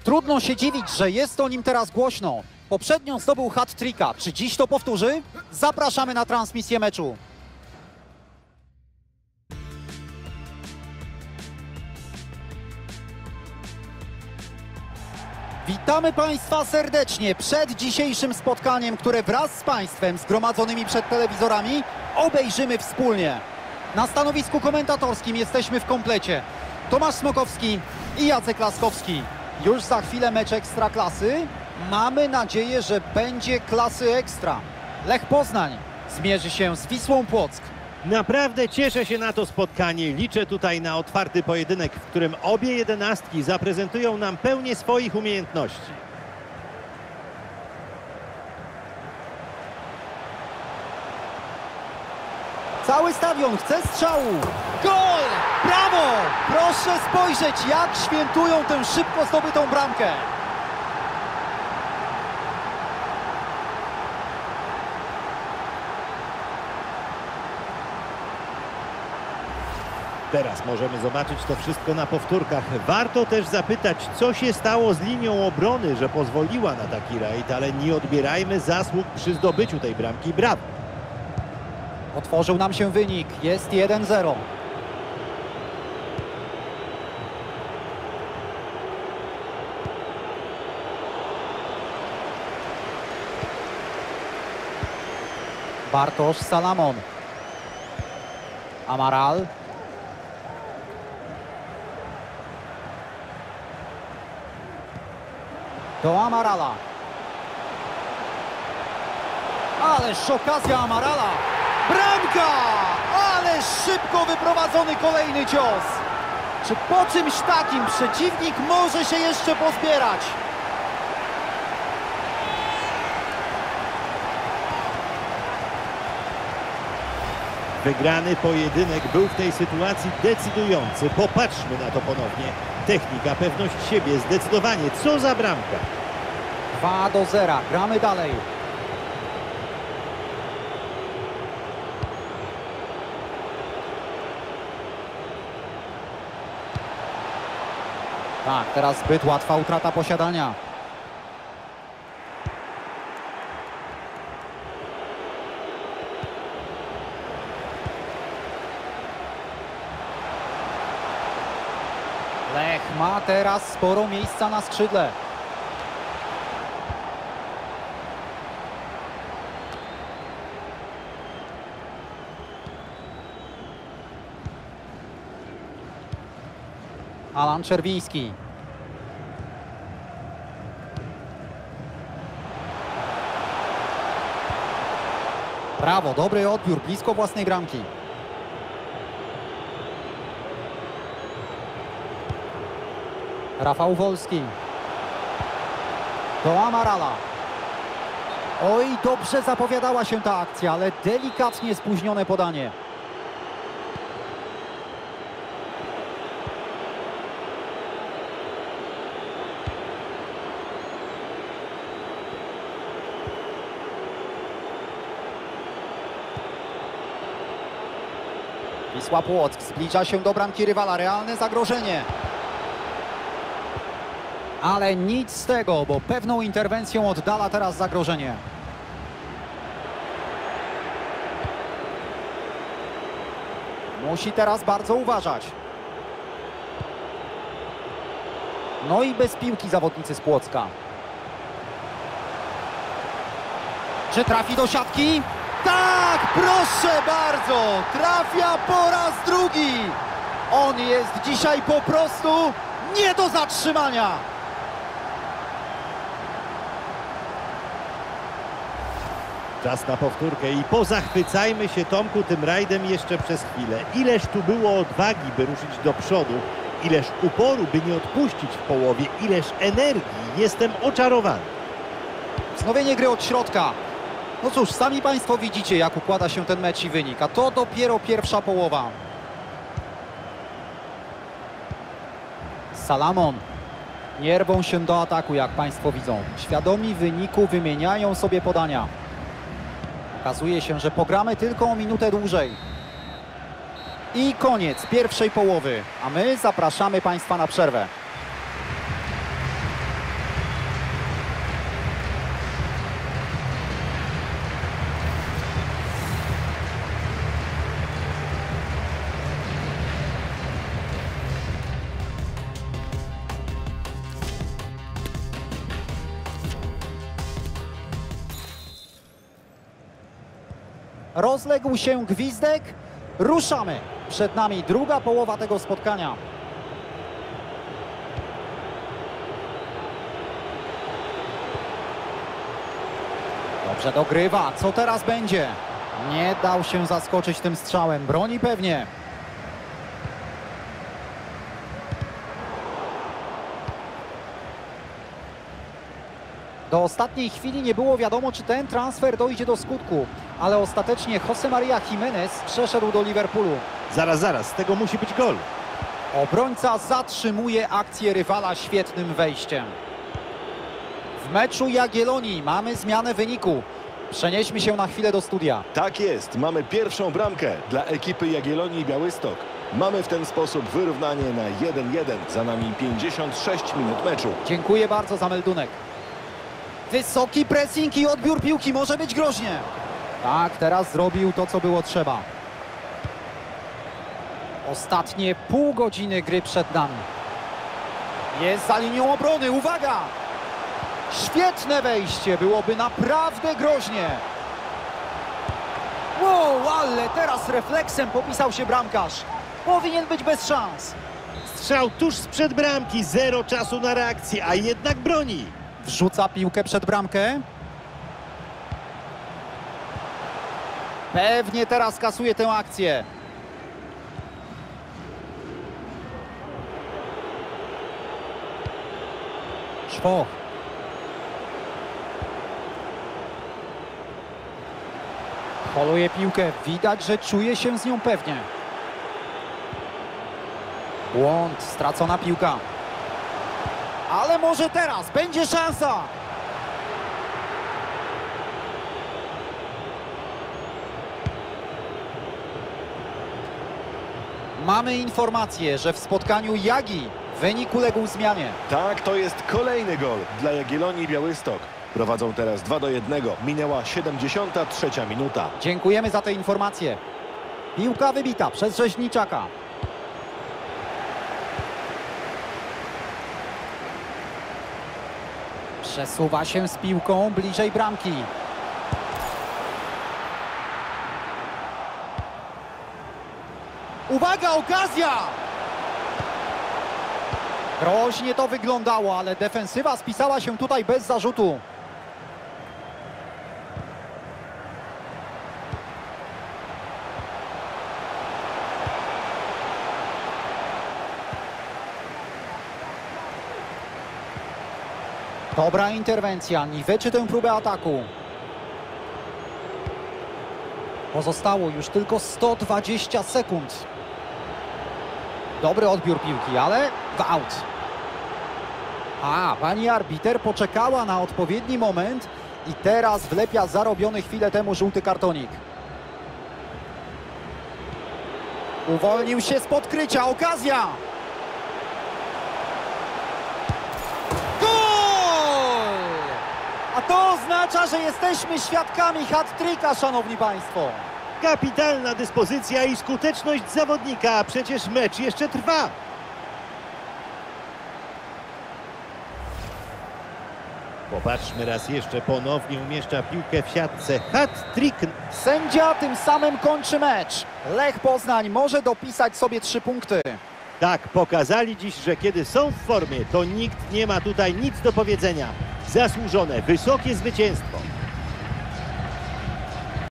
Trudno się dziwić, że jest o nim teraz głośno. Poprzednio zdobył hat-tricka. Czy dziś to powtórzy? Zapraszamy na transmisję meczu. Witamy Państwa serdecznie przed dzisiejszym spotkaniem, które wraz z Państwem zgromadzonymi przed telewizorami obejrzymy wspólnie. Na stanowisku komentatorskim jesteśmy w komplecie. Tomasz Smokowski i Jacek Laskowski. Już za chwilę mecz Ekstraklasy. Mamy nadzieję, że będzie klasy ekstra. Lech Poznań zmierzy się z Wisłą Płock. Naprawdę cieszę się na to spotkanie. Liczę tutaj na otwarty pojedynek, w którym obie jedenastki zaprezentują nam pełnię swoich umiejętności. Cały stadion chce strzału. Gol! Brawo! Proszę spojrzeć, jak świętują tę szybko zdobytą bramkę. Teraz możemy zobaczyć to wszystko na powtórkach. Warto też zapytać, co się stało z linią obrony, że pozwoliła na taki rajd, ale nie odbierajmy zasług przy zdobyciu tej bramki. Brawo! Otworzył nam się wynik. Jest 1-0. Bartosz Salamon. Amaral. Do Amarala. Ależ okazja Amarala. Bramka! Ale szybko wyprowadzony kolejny cios. Czy po czymś takim przeciwnik może się jeszcze pozbierać? Wygrany pojedynek był w tej sytuacji decydujący. Popatrzmy na to ponownie. Technika, pewność siebie, zdecydowanie. Co za bramka! 2-0. Gramy dalej. Tak, teraz zbyt łatwa utrata posiadania. Lech ma teraz sporo miejsca na skrzydle. Alan Czerwiński. Brawo, dobry odbiór, blisko własnej bramki. Rafał Wolski. Do Amarala. Oj, dobrze zapowiadała się ta akcja, ale delikatnie spóźnione podanie. Wisła Płock zbliża się do bramki rywala. Realne zagrożenie. Ale nic z tego, bo pewną interwencją oddala teraz zagrożenie. Musi teraz bardzo uważać. No i bez piłki zawodnicy z Płocka. Czy trafi do siatki? Tak, proszę bardzo, trafia po raz drugi. On jest dzisiaj po prostu nie do zatrzymania. Czas na powtórkę i pozachwycajmy się, Tomku, tym rajdem jeszcze przez chwilę. Ileż tu było odwagi, by ruszyć do przodu, ileż uporu, by nie odpuścić w połowie, ileż energii. Jestem oczarowany. Wznowienie gry od środka. No cóż, sami Państwo widzicie, jak układa się ten mecz i wynik, a to dopiero pierwsza połowa. Salamon. Nie rwą się do ataku, jak Państwo widzą. Świadomi wyniku wymieniają sobie podania. Okazuje się, że pogramy tylko o minutę dłużej. I koniec pierwszej połowy, a my zapraszamy Państwa na przerwę. Rozległ się gwizdek. Ruszamy. Przed nami druga połowa tego spotkania. Dobrze dogrywa. Co teraz będzie? Nie dał się zaskoczyć tym strzałem. Broni pewnie. Do ostatniej chwili nie było wiadomo, czy ten transfer dojdzie do skutku, ale ostatecznie José María Giménez przeszedł do Liverpoolu. Zaraz, z tego musi być gol. Obrońca zatrzymuje akcję rywala świetnym wejściem. W meczu Jagiellonii mamy zmianę wyniku. Przenieśmy się na chwilę do studia. Tak jest, mamy pierwszą bramkę dla ekipy Jagiellonii Białystok. Mamy w ten sposób wyrównanie na 1-1. Za nami 56 minut meczu. Dziękuję bardzo za meldunek. Wysoki pressing i odbiór piłki, może być groźnie. Tak, teraz zrobił to, co było trzeba. Ostatnie pół godziny gry przed nami. Jest za linią obrony, uwaga! Świetne wejście, byłoby naprawdę groźnie. Wow, ale teraz refleksem popisał się bramkarz. Powinien być bez szans. Strzał tuż sprzed bramki, zero czasu na reakcję, a jednak broni. Wrzuca piłkę przed bramkę. Pewnie teraz kasuje tę akcję. Szwoch. Holuje piłkę. Widać, że czuje się z nią pewnie. Błąd. Stracona piłka. Ale może teraz będzie szansa. Mamy informację, że w spotkaniu Jagi wynik uległ zmianie. Tak, to jest kolejny gol dla Jagiellonii Białystok. Prowadzą teraz 2-1. Minęła 73 minuta. Dziękujemy za tę informację. Piłka wybita przez Rzeźniczaka. Przesuwa się z piłką bliżej bramki. Uwaga, okazja! Groźnie to wyglądało, ale defensywa spisała się tutaj bez zarzutu. Dobra interwencja, niweczy tę próbę ataku. Pozostało już tylko 120 sekund. Dobry odbiór piłki, ale w aut. A, pani arbiter poczekała na odpowiedni moment i teraz wlepia zarobiony chwilę temu żółty kartonik. Uwolnił się z podkrycia, okazja! A to oznacza, że jesteśmy świadkami hat-tricka, szanowni państwo. Kapitalna dyspozycja i skuteczność zawodnika, a przecież mecz jeszcze trwa. Popatrzmy raz jeszcze, ponownie umieszcza piłkę w siatce. Hat-trick. Sędzia tym samym kończy mecz. Lech Poznań może dopisać sobie 3 punkty. Tak, pokazali dziś, że kiedy są w formie, to nikt nie ma tutaj nic do powiedzenia. Zasłużone, wysokie zwycięstwo.